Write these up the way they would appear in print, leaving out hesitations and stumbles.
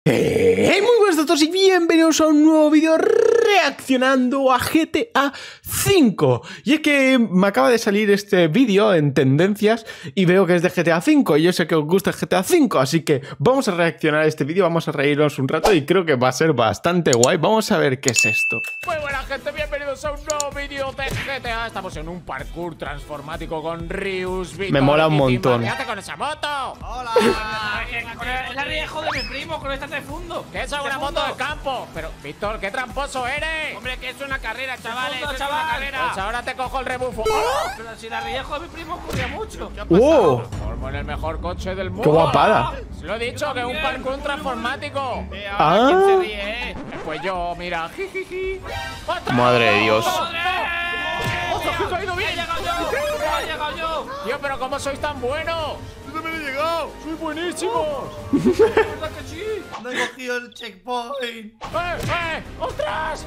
Hey, muy buenas a todos y bienvenidos a un nuevo vídeo reaccionando a GTA V. Y es que me acaba de salir este vídeo en tendencias y veo que es de GTA V y yo sé que os gusta GTA V, así que vamos a reaccionar a este vídeo, vamos a reírnos un rato y creo que va a ser bastante guay. Vamos a ver qué es esto. Muy buena gente, bienvenidos a un nuevo vídeo de GTA. Estamos en un parkour transformático con Rius, Víctor. Me mola un montón. ¿Qué hace con esa moto? Hola. Es la riejo de mi primo con esta de fondo. ¿Qué es una moto de campo? Pero, Víctor, qué tramposo eres. Hombre, que es una carrera, chavales. Fondo, Es chaval. una carrera. Pues ahora te cojo el rebufo. Pero si la riejo de mi primo corría mucho. ¡Oh! Formo en el mejor coche del mundo. ¡Qué guapada! Se lo he dicho, que es un parkour transformático. Ah. ¿Quién se ríe? Pues yo, mira, jijiji. Madre de Dios. ¡Ostras, que he caído bien! ¡He llegado yo! Tío, pero ¿cómo sois tan buenos? ¡Yo también he llegado! ¡Soy buenísimos! ¿Verdad que sí? ¡No he cogido el checkpoint! ¡Ostras!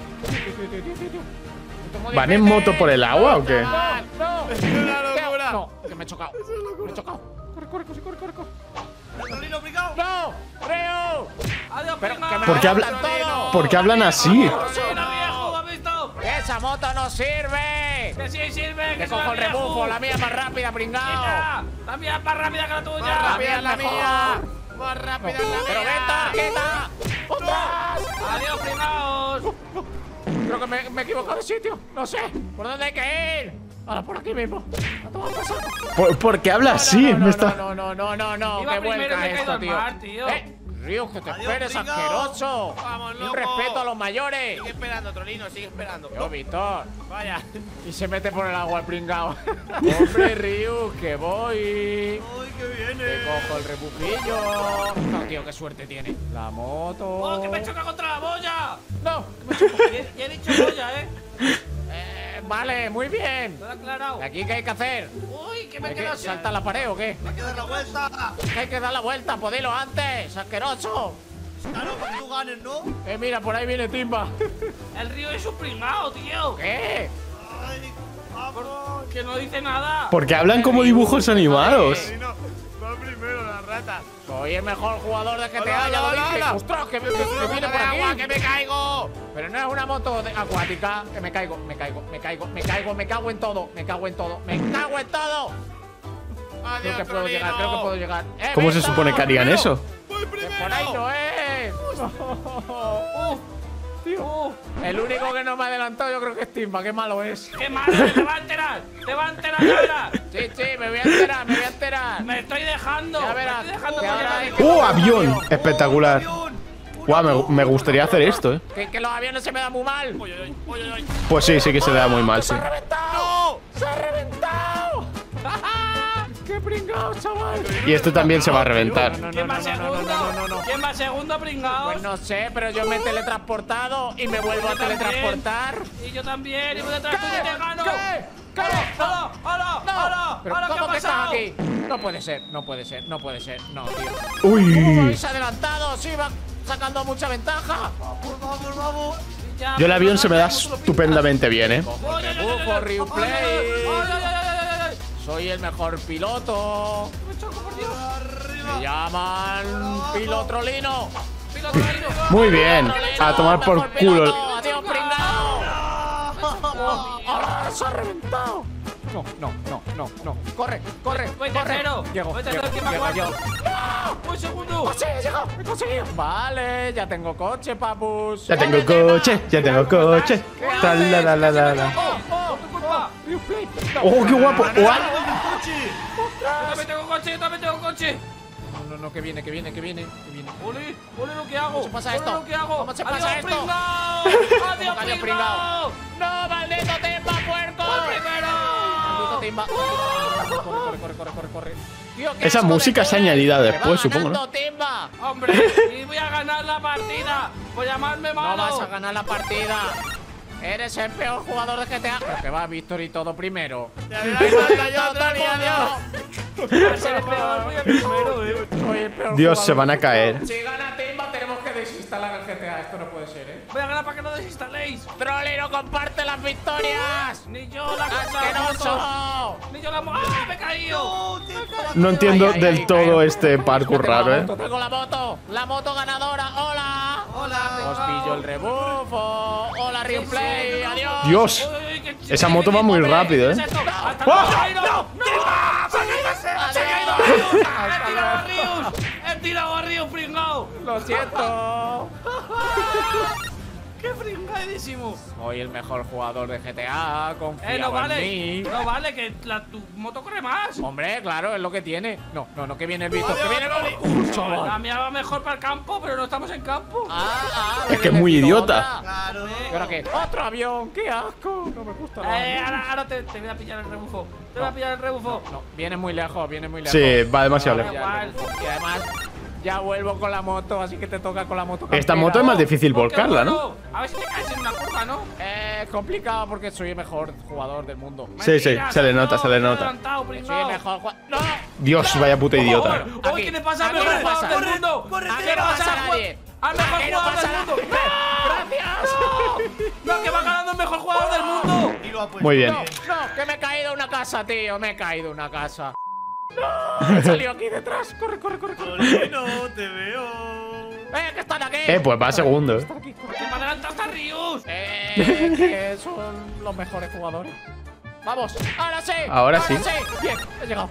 ¿Van en moto por el agua o qué? ¡No! ¡Es una locura! No, que me he chocado. Me he chocado. Corre. ¡Trolino picado! ¡No! ¡Reo! ¡Adiós, Pero prima! que me ¿Por qué matan habla- todo. ¿Por qué hablan así? ¡Sí, la riejo! ¿Lo has visto? ¡Esa moto no sirve! ¡Que sí sirve! ¡Que ¡Que cojo el rebufo! ¡La mía es más rápida, pringao! ¡La mía es más rápida que la tuya! ¡Más rápida es la mejor. mía! ¡Más rápida es la ¡Pero mía! ven, tarjeta! ¡Ostras! ¡Adiós, primaos! Creo que me he equivocado de sitio. No sé. ¿Por dónde hay que ir? Ahora por aquí mismo. A tomar por saco. ¿Por qué habla así? Me está... No. Iba ¡Qué primero y vuelca me he caído esto, al tío! mar, tío. Ríos, que te Adiós, esperes, pringao. asqueroso. Vamos, Un loco. respeto a los mayores. Sigue esperando, Trolino, sigue esperando. Yo, Víctor. Vaya. Y se mete por el agua el pringao. Hombre, Rius, que voy. ¡Uy, qué viene! Te cojo el rebujillo. No, tío, qué suerte tiene. La moto. ¡Oh, que me choca contra la boya! No, que me choco. Y he dicho boya, ¿eh? Vale, muy bien. ¿Te lo he aclarado? ¿Y aquí qué hay que hacer? ¡Uy, que me he ¿Hay que quedado sin... saltar la pared o qué? ¡Hay que dar la vuelta! Que hay que dar la vuelta, podelo antes, asqueroso. ¡Claro, para que tú ganes, ¿no? Mira, por ahí viene Timba. El río es un primado, tío. ¿Qué? ¡Ay, vamos! Que no dice nada. Porque hablan como dibujos animados. Trolino, va primero la rata. Soy el mejor jugador de GTA, Hola, ya lo hola, dije. hola. ¡Ostras, que viene ¡Moto por de agua, aquí! que me caigo! Pero no es una moto acuática. Que me cago en todo. Me cago en todo. ¡Adiós, Creo que puedo llegar. ¿Cómo se Víctor! supone que harían eso? ¡Voy Que primero! por ahí no es. Tío. El único que no me ha adelantado yo creo que es Timba. Qué malo es. ¡Qué malo! ¡Te va a enterar! ¡Te va a enterar ahora! Sí, me voy a enterar. ¡Me estoy dejando! Ya ¡Me verás. estoy dejando Que por ahora llevar hay el que- ¡Oh, avión! Espectacular. ¡Avión! Guau, me gustaría hacer esto, Que los aviones se me dan muy mal. Pues sí que se le da muy mal, sí. ¡Se ha reventado! ¡Se ha reventado! ¡Qué pringao, chaval! Y esto también se va a reventar. ¿Quién va segundo? ¿Quién va segundo, pringaos? Pues no sé, pero yo me he teletransportado y me vuelvo a teletransportar. Y yo también, y voy detrás tuyo y te gano. ¿Qué? ¡Hola! ¿Pero ¿Qué cómo ha que estás pasado? aquí? No puede ser. No, tío. Uy. ¡Habéis adelantado! ¡Sí, va sacando mucha ventaja! ¡Vamos! Ya, Yo el avión se me da estupendamente bien, ¿eh? ¡Oye, oye, oye, Bufo, oye! replay. ¡Oye, oye, oye! Soy el mejor piloto. ¡Me choco, por Dios! Me llaman Pilotrolino. ¡Piloto aéreo! Muy bien. A tomar por Mejor culo. piloto. ¡Adiós, pringao! ¡Ah, se ha reventado! No. Corre. Voy tercero. Llego Voy tercero, ¿quién va yo. cuarto? ¡Voy segundo! ¡Oh, sí, he llegado! ¡He conseguido! Vale, ya tengo coche, papus. Ya tengo coche. Tralalala. ¡Oh, tu culpa! Replay. ¡Oh, qué guapo! Yo también tengo coche. No, que viene. ¡Ole lo que hago! ¿Cómo se pasa esto? ¡Ole lo que hago! ¿Cómo se pasa ¡Adiós, esto? pringao! ¡Adiós, Adiós, pringao! ¡No, maldito Timba, puerco! ¡Voy primero! Maldito Timba. Corre. Tío, qué Esa asco de música se pobre. añadida Me después, va supongo, ¿no? ganando, Timba. ¡Hombre! ¡Y voy a ganar la partida! ¡Por llamarme No malo! vas a ganar la partida. Eres el peor jugador de GTA. Pero que va Víctor y todo primero. Va a ser el peor, voy a primero, Soy el peor Dios, jugador. se van a caer. Si gana Timba, tenemos que desistir. desinstalar el GTA. Esto no puede ser, Voy a ganar para que no desinstaléis. Trolli no comparte las victorias. Ni yo la ¡Asqueroso! moto. Ni yo la moto. ¡Ah, me he caído! No entiendo Ay, ay, del ay, todo ay. este parkour Tengo la raro, moto, tengo la moto. La moto ganadora. ¡Hola! Hola, Os pillo el rebufo. ¡Hola, Replay! ¡Adiós! Dios, esa moto va muy rápido, ¿Qué es esto? ¡Hasta ¡Oh! luego! ¡No! ¡Se ha caído Rius! ¡He tirado a Rius! ¡He tirado a Rius, pringao! Lo siento. ¡Qué pringadísimo! Soy el mejor jugador de GTA. Confía No en vale, mí. no vale, que tu moto corre más. Hombre, claro, es lo que tiene. No, que viene el Víctor. Que viene el La chaval. mía va mejor para el campo, pero no estamos en campo. Es que es muy idiota. Claro. ¿Y ahora qué? ¡Otro avión! ¡Qué asco! No me gusta nada. Ahora te voy a pillar el rebufo. Te voy a pillar el rebufo. No, viene muy lejos, viene muy lejos. Sí, va demasiado Da lejos. igual. Y además, ya vuelvo con la moto, así que te toca con la moto. Esta campera. moto es más difícil Oh, qué volcarla, ¿no? bueno. A ver si te caes en una curva, ¿no? Es complicado porque soy el mejor jugador del mundo. Sí, sí, Mentira, se le nota, no, se le te he nota. adelantado, Soy el pringao. mejor jugador. ¡No! Dios, vaya puta idiota. Uy, Aquí. ¿qué le pasa al Aquí mejor no jugador pasa. del mundo? Aquí ¿Qué no le pasa nadie. al mejor Aquí no jugador pasa del mundo? nada. ¡Gracias! ¡No, que va ganando el mejor jugador del mundo! Y lo ha puesto. Muy bien. No, que me he caído a una casa, tío. Me he caído a una casa. ¡No! He salido aquí detrás. Corre. No te veo. Que están aquí! Pues va segundo. Están aquí, corre. ¡Que me adelantaste a Rius! Que son los mejores jugadores. ¡Vamos! ¡Ahora sí! Ahora sí. Bien, he llegado.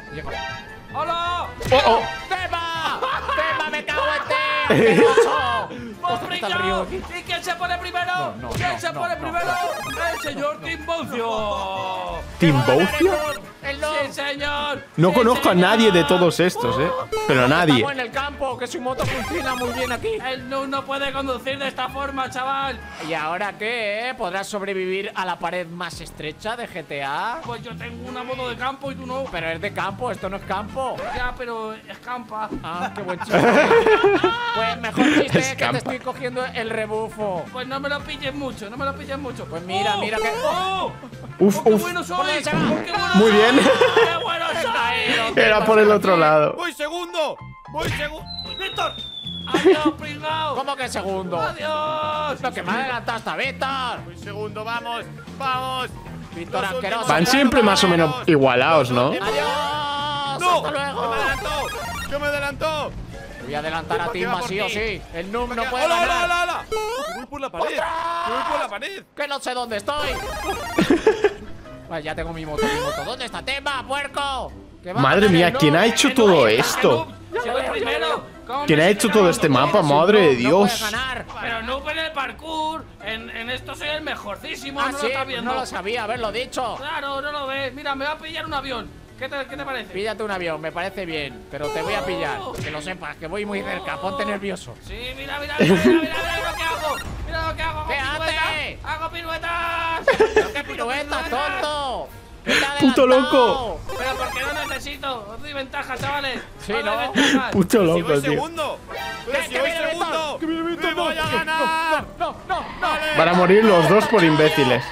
¡Hola! ¡Oh, ¡Tema! ¡Tema, me cago en ti! ¡Asqueroso! ¡Vos Ostras, está el río pringao! aquí. ¿Y quién se pone primero? No, ¿Quién se pone no. primero? ¡El señor Timboncio! ¿Timboucio? ¡El no! ¡Sí, señor! No ¡Sí, conozco a señor! nadie de todos estos, Pero a nadie. Estamos en el campo, que su moto funciona muy bien aquí. El NU no puede conducir de esta forma, chaval. ¿Y ahora qué? ¿Podrás sobrevivir a la pared más estrecha de GTA? Pues yo tengo una moto de campo y tú no. Pero es de campo, esto no es campo. Ya, pero escampa. Ah, qué buen chiste. Pues mejor chiste que Escampa. te estoy cogiendo el rebufo. Pues no me lo pilles mucho, Pues mira, mira que- ¡Oh! Uf, ¡Oh, qué uf. bueno soy! ¿Cómo se va? ¡Oh, qué bueno Muy soy! bien. ¡Qué bueno soy! Era por el otro lado. Voy segundo. ¡Víctor! ¡Adiós, pringao! ¿Cómo que segundo? ¡Adiós! Lo que me adelantaste, Víctor. Voy segundo, vamos. Víctor Los asqueroso. últimos Van siempre más o menos igualados, ¿no? Adiós. ¡No! Hasta luego. ¡Que me adelantó! Te voy a adelantar a ¿Por qué Timba va por sí o ti? sí. El Noob no puede ¡Hola, ganar. hola! ¡Que voy por la pared! ¡Que voy por la pared! Que no sé dónde estoy. Vale, ya tengo mi moto. ¿Dónde está Temba, puerco? Que va a Madre ganar mía, el ¿quién Noob. ha hecho Que todo no hay- esto? ¡Si voy primero! ¿Cómo ¿Quién me ha estoy hecho todo este cagando? mapa? Madre de No puede Dios. ganar. Pero no en el parkour. En esto soy el mejorcísimo. Ah, no sí, lo estás viendo. no lo sabía, haberlo dicho. Claro, no lo ves. Mira, me va a pillar un avión. ¿Qué te parece? Píllate un avión, me parece bien, pero te voy a pillar. Que lo sepas, que voy muy cerca, ponte nervioso. Sí, mira lo que hago. Mira lo que hago. ¿Qué hago hace? piruetas. Hago piruetas. ¡Qué pirueta, tonto! ¿Qué te ha Puto adelantado? loco. Pero porque no necesito. Os doy ventaja, chavales. Sí, Os doy ¿no? ventajas. Puto ¡Si loco, voy tío. segundo! ¡Pero ¿Qué si voy viene segundo! Víctor? ¡Me voy a ganar! No. Van a morir los dos por imbéciles.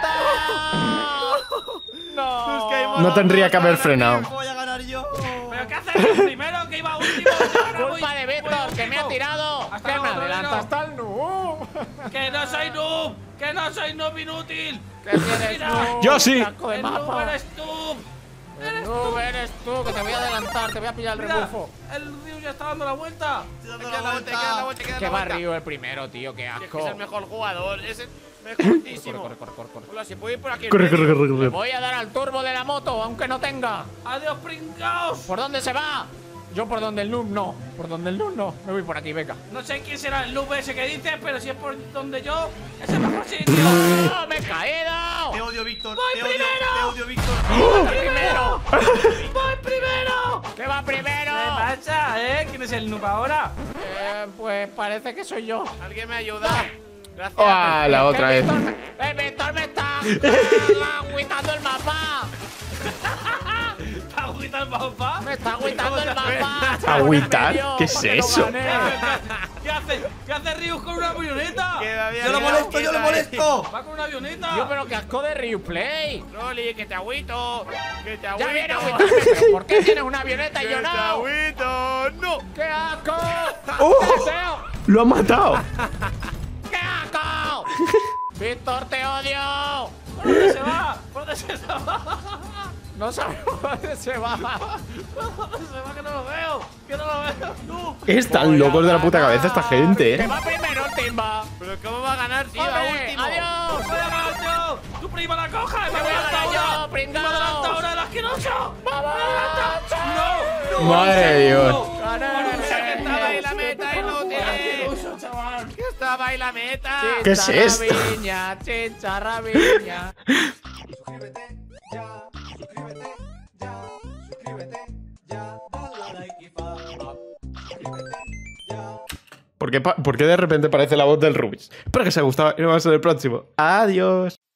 No. Es que hay No tendría que haber frenado. Voy a ganar yo. ¿Pero qué haces primero que iba último? Ahora Culpa de Víctor, que me ha tirado. Hasta Que me luego, adelanta Torino. hasta el noob. Que no soy noob. Que no soy noob inútil. Que tienes Mira, noob, Yo sí. saco de el noob mapa. eres tú. El noob eres tú, que te voy a adelantar, te voy a pillar el Mira, rebufo. el Ryu ya está dando la vuelta. Queda la vuelta, Que va Ryu el primero, tío, qué Es que asco. es el mejor jugador, es el mejortísimo. Corre. Hola, ¿se puede ir por aquí? en Corre, medio? corre, corre, corre. Voy a dar al turbo de la moto, aunque no tenga. Adiós, pringaos. ¿Por dónde se va? Yo por donde el noob no. Por donde el noob no. Me voy por aquí, venga. No sé quién será el noob ese que dices, pero si es por donde yo, es el mejor sitio. ¡No, me he caído! Te odio, Víctor. ¡Voy Te odio, primero! te odio, Víctor. ¡Primero! ¡Voy primero! ¿Qué va primero? ¿Qué pasa, ¿Quién es el noob ahora? Pues parece que soy yo. ¿Alguien me ayuda? Gracias. Ah, la otra vez. Víctor me está agüitando el mapa. ¿Está agüita el mapa? Me está agüitando el mapa. ¿Agüitar? ¿Qué es Para que lo eso? gane. ¿Qué hace Ryu con una avioneta? Que me había ¡Yo lo liado, molesto, yo lo queda molesto! Va con una avioneta. Tío, pero qué asco de Replay. Rolly, que te agüito. Que te agüito. Ya viene a agüitarme, pero ¿por qué tienes una avioneta y Que yo te no? agüito. ¡No! ¡Qué asco! ¡Oh! ¡Qué feo! ¡Lo ha matado! ¡Qué asco! ¡Víctor, te odio! ¿Por dónde se va? ¿Por dónde se va? No sabemos dónde se va. ¿Dónde se va? Que no lo veo. Que no lo veo. ¡Tú! Están locos de la puta cabeza esta gente, Que ¿eh? va primero el Timba. Pero ¿cómo va a ganar si va ¡Hombre, último? adiós! ¡Voy a ganar yo! ¡Tu prima la coja! ¡Me voy a ganar yo, pringao! ¡Me adelanta ahora el asqueroso! ¡Vamos! ¡No! ¡No! Madre de Dios. Que estaba ahí la meta, inútil. ¡Asqueroso, chaval! Que estaba ahí la meta. ¿Qué es esto? Chicharrabiña, chicharrabiña. Suscríbete ya, suscríbete ya, suscríbete ya, dale a like y fa. Suscríbete ya. ¿Por qué de repente parece la voz del Rubis? Espero que os haya gustado y nos vemos en el próximo. Adiós.